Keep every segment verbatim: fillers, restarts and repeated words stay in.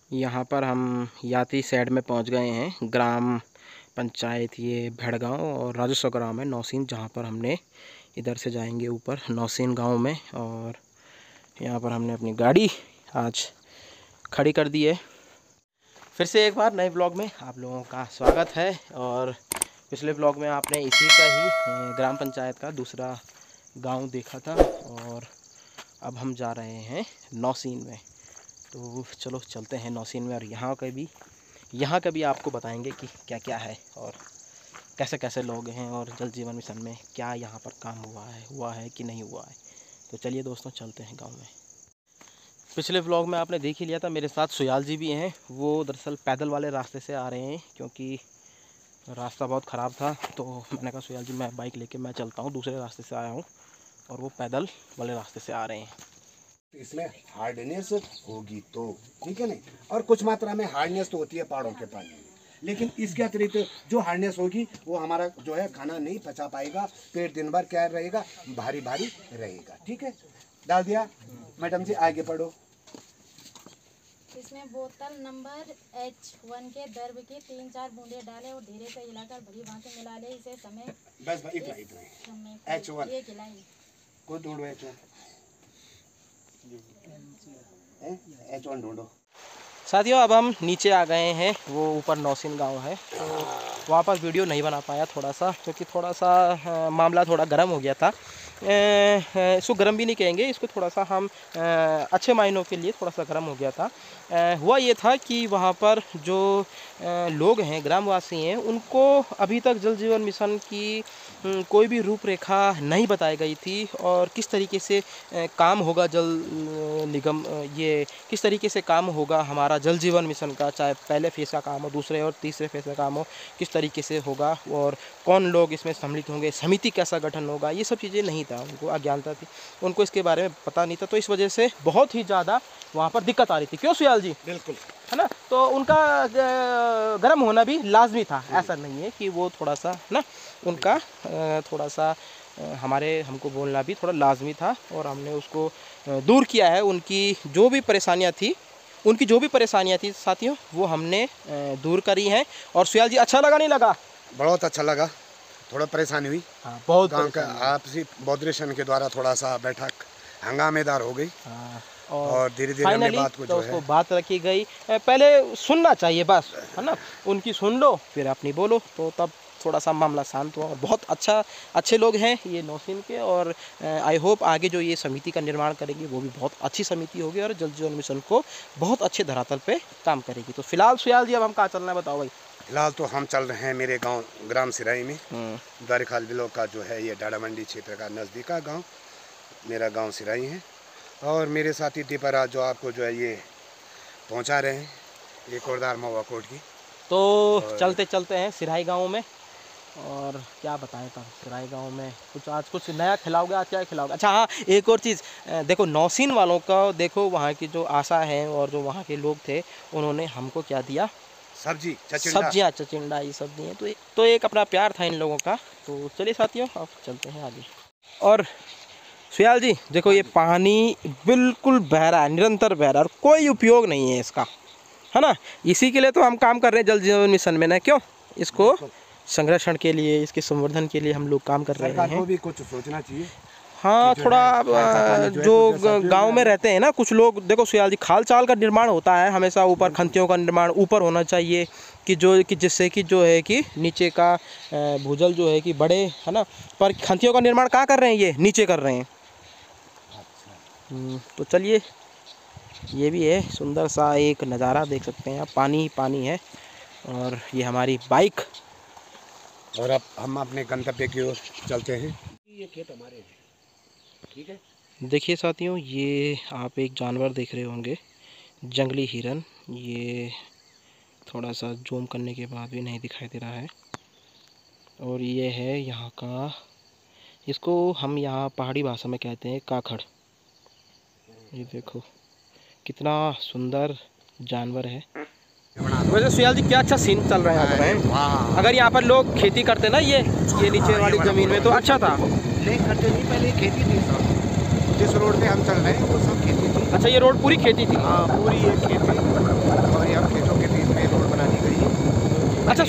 यहाँ पर हम यात्री साइड में पहुँच गए हैं। ग्राम पंचायत ये भेड़गांव और राजस्व ग्राम है नौसीन, जहाँ पर हमने इधर से जाएंगे ऊपर नौसीन गांव में। और यहाँ पर हमने अपनी गाड़ी आज खड़ी कर दी है। फिर से एक बार नए ब्लॉग में आप लोगों का स्वागत है। और पिछले ब्लॉग में आपने इसी का ही ग्राम पंचायत का दूसरा गांव देखा था और अब हम जा रहे हैं नौसीन में। तो चलो चलते हैं नौसीन में और यहाँ का भी यहाँ का भी आपको बताएंगे कि क्या क्या है और कैसे कैसे लोग हैं और जल जीवन मिशन में क्या यहाँ पर काम हुआ है हुआ है कि नहीं हुआ है। तो चलिए दोस्तों चलते हैं गांव में। पिछले व्लॉग में आपने देख ही लिया था, मेरे साथ सुयाल जी भी हैं। वो दरअसल पैदल वाले रास्ते से आ रहे हैं क्योंकि रास्ता बहुत ख़राब था। तो मैंने कहा सुयाल जी मैं बाइक लेके मैं चलता हूँ, दूसरे रास्ते से आया हूँ और वो पैदल वाले रास्ते से आ रहे हैं। इसमें हार्डनेस होगी तो ठीक है नहीं, और कुछ मात्रा में हार्डनेस तो होती है पहाड़ों के पानी में, लेकिन इसके अतिरिक्त जो हार्डनेस होगी वो हमारा जो है खाना नहीं पचा पाएगा। पेट दिन भर क्या रहेगा, भारी भारी रहेगा। ठीक है, डाल दिया मैडम जी, आगे पढ़ो। इसमें बोतल नंबर एच वन के दर्भ की तीन चार बूंदे डाले और धीरे से हिलाकर भली भांति मिला ले। इसे समय बस इतना इतना एच वन ये खिलाई को ढूंढो, एच वन एच वन ढूंढो। साथियों अब हम नीचे आ गए हैं, वो ऊपर नौसीन गांव है। तो वहाँ पर वीडियो नहीं बना पाया थोड़ा सा, क्योंकि थोड़ा सा मामला थोड़ा गर्म हो गया था। इसको गर्म भी नहीं कहेंगे, इसको थोड़ा सा हम अच्छे मायनों के लिए थोड़ा सा गर्म हो गया था। हुआ ये था कि वहाँ पर जो लोग हैं, ग्रामवासी हैं, उनको अभी तक जल जीवन मिशन की कोई भी रूपरेखा नहीं बताई गई थी और किस तरीके से काम होगा जल निगम, ये किस तरीके से काम होगा हमारा जल जीवन मिशन का, चाहे पहले फेज़ का काम हो, दूसरे और तीसरे फेज़ का काम हो, किस तरीके से होगा और कौन लोग इसमें सम्मिलित होंगे, समिति कैसा गठन होगा, ये सब चीज़ें नहीं था। उनको अज्ञानता थी, उनको इसके बारे में पता नहीं था। तो इस वजह से बहुत ही ज़्यादा वहाँ पर दिक्कत आ रही थी। क्यों सुयाल जी? बिल्कुल, है ना। तो उनका गर्म होना भी लाजमी था, ऐसा नहीं है कि वो थोड़ा सा ना, उनका थोड़ा सा हमारे हमको बोलना भी थोड़ा लाजमी था और हमने उसको दूर किया है। उनकी जो भी परेशानियां थी उनकी जो भी परेशानियां थी साथियों, वो हमने दूर करी हैं। और सुयाल जी अच्छा लगा नहीं लगा? बहुत अच्छा लगा। थोड़ा परेशानी हुई, हाँ बहुत गाँव का आपसी बॉडरेशन के द्वारा थोड़ा सा बैठक हंगामेदार हो गई। हाँ, और धीरे धीरे हमने बात को जो है बात रखी गई। पहले सुनना चाहिए बस, है ना, उनकी सुन लो फिर अपनी बोलो, तो तब थोड़ा सा मामला शांत हुआ। और बहुत अच्छा अच्छे लोग हैं ये नौसीन के, और आई होप आगे जो ये समिति का निर्माण करेंगे वो भी बहुत अच्छी समिति होगी और जल जीवन मिशन को बहुत अच्छे धरातल पे काम करेगी। तो फिलहाल सुयाल जी अब हम कहाँ चलना है बताओ भाई? फिलहाल तो हम चल रहे हैं मेरे गांव ग्राम सिराई में। द्वारिखाल ब्लॉक का जो है ये डाड़ा मंडी क्षेत्र का नज़दीक का गाँव, मेरा गाँव सिराई है। और मेरे साथी दीपाराज जो आपको जो है ये पहुंचा रहे हैं एक औरदार महुआ कोट की। तो चलते चलते हैं सिराई गांव में, और क्या बताएं तब सिराई गांव में कुछ आज कुछ नया खिलाओगे? आज क्या खिलाओगे? अच्छा हाँ, एक और चीज़ देखो, नौसीन वालों का देखो, वहाँ की जो आशा है और जो वहाँ के लोग थे, उन्होंने हमको क्या दिया? सब्जी, सब्जियाँ, चचिंडा, ये सब दिए। तो तो एक अपना प्यार था इन लोगों का। तो चलिए साथियों अब चलते हैं आगे। और सुयाल जी देखो, ये पानी बिल्कुल बह रहा है, निरंतर बह रहा है और कोई उपयोग नहीं है इसका, है ना। इसी के लिए तो हम काम कर रहे हैं जल जीवन मिशन में ना, क्यों? इसको संरक्षण के लिए, इसके संवर्धन के लिए हम लोग काम कर रहे हैं। सरकार को भी कुछ सोचना चाहिए। हाँ, थोड़ा जो, जो गांव में रहते हैं ना कुछ लोग, देखो सुयाल जी, खाल चाल का निर्माण होता है हमेशा, ऊपर खंतियों का निर्माण ऊपर होना चाहिए कि जो कि जिससे कि जो है कि नीचे का भूजल जो है कि बढ़े, है ना। पर खंतियों का निर्माण कहाँ कर रहे हैं? ये नीचे कर रहे हैं। तो चलिए, ये भी है सुंदर सा एक नज़ारा, देख सकते हैं आप, पानी ही पानी है। और ये हमारी बाइक, और अब हम अपने गंतव्य की ओर चलते हैं। ये खेत हमारे हैं, ठीक है। देखिए साथियों, ये आप एक जानवर देख रहे होंगे, जंगली हिरन। ये थोड़ा सा जूम करने के बाद भी नहीं दिखाई दे रहा है। और ये है यहाँ का, इसको हम यहाँ पहाड़ी भाषा में कहते हैं काखड़। ये देखो कितना सुंदर जानवर है। वैसे सुयाल जी क्या अच्छा सीन चल रहा है यहाँ पर। अगर यहाँ पर लोग खेती करते ना, ये ये नीचे वाली ज़मीन में, तो अच्छा था। नहीं करते नहीं, पहले खेती थी सब। जिस रोड पे हम चल रहे हैं वो सब खेती थी। अच्छा, ये रोड पूरी खेती थी? हाँ, पूरी ये खेती। और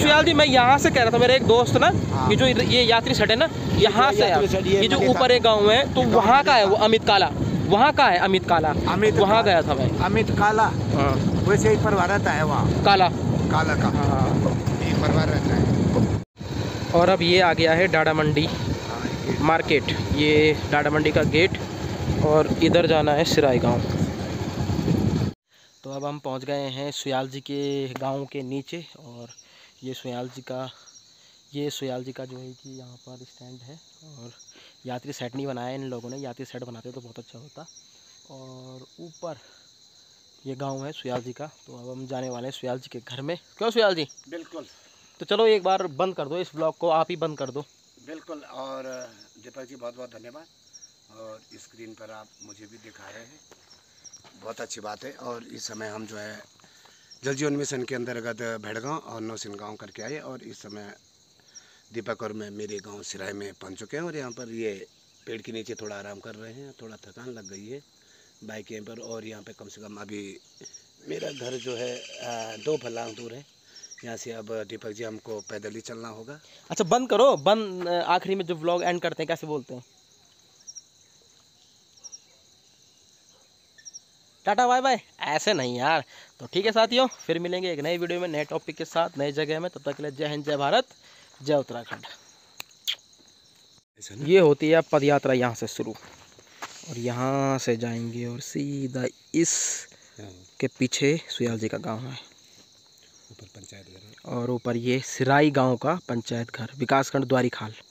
सुयाल जी मैं यहाँ से कह रहा था, मेरे एक दोस्त ना, हाँ। ये जो ये यात्री सेट है ना, यहाँ से यात्री है। सेट, ये ये जो नदी ऊपर का- एक गाँव है तो वहाँ का है वो अमित काला, वहाँ का है अमित काला, अमित वहाँ काला। गया था मैं। अमित काला, हाँ वैसे ही परिवार रहता है वहाँ, काला। काला का हाँ। एक परिवार रहता है। और अब ये आ गया है डाडा मंडी हाँ, ये- मार्केट, ये डाडा मंडी का गेट, और इधर जाना है सिराई गांव। तो अब हम पहुंच गए हैं सुयाल जी के गांव के नीचे, और ये सुयाल जी का ये सुयाल जी का जो है कि यहाँ पर स्टैंड है, और यात्री सेट नहीं बनाया इन लोगों ने, यात्री सेट बनाते तो बहुत अच्छा होता। और ऊपर ये गांव है सुयाल जी का। तो अब हम जाने वाले हैं सुयाल जी के घर में। क्यों सुयाल जी? बिल्कुल तो चलो एक बार बंद कर दो इस ब्लॉग को, आप ही बंद कर दो। बिल्कुल। और दीपक जी बहुत बहुत धन्यवाद, और स्क्रीन पर आप मुझे भी दिखा रहे हैं, बहुत अच्छी बात है। और इस समय हम जो है जल जीवन मिशन के अंतर्गत भेड़गांव और नौसिन गांव करके आए, और इस समय दीपक और मैं मेरे गांव सिराय में पहुंच चुके हैं, और यहाँ पर ये पेड़ के नीचे थोड़ा आराम कर रहे हैं, थोड़ा थकान लग गई है बाइक यहाँ पर। और यहाँ पे कम से कम अभी मेरा घर जो है आ, दो फलांग दूर है यहाँ से। अब दीपक जी हमको पैदल ही चलना होगा। अच्छा बंद करो, बंद। आखिरी में जो व्लॉग एंड करते हैं कैसे बोलते हैं? टाटा बाय बाय, ऐसे नहीं यार। तो ठीक है साथियों, फिर मिलेंगे एक नई वीडियो में नए टॉपिक के साथ नई जगह में। तब तक के लिए जय हिंद, जय भारत, जय उत्तराखंड। ये होती है पद यात्रा यहाँ से शुरू, और यहाँ से जाएंगे और सीधा इस के पीछे सुयाल जी का गांव है, ऊपर पंचायत घर है, और ऊपर ये सिराई गांव का पंचायत घर, विकासखंड द्वारी खाल।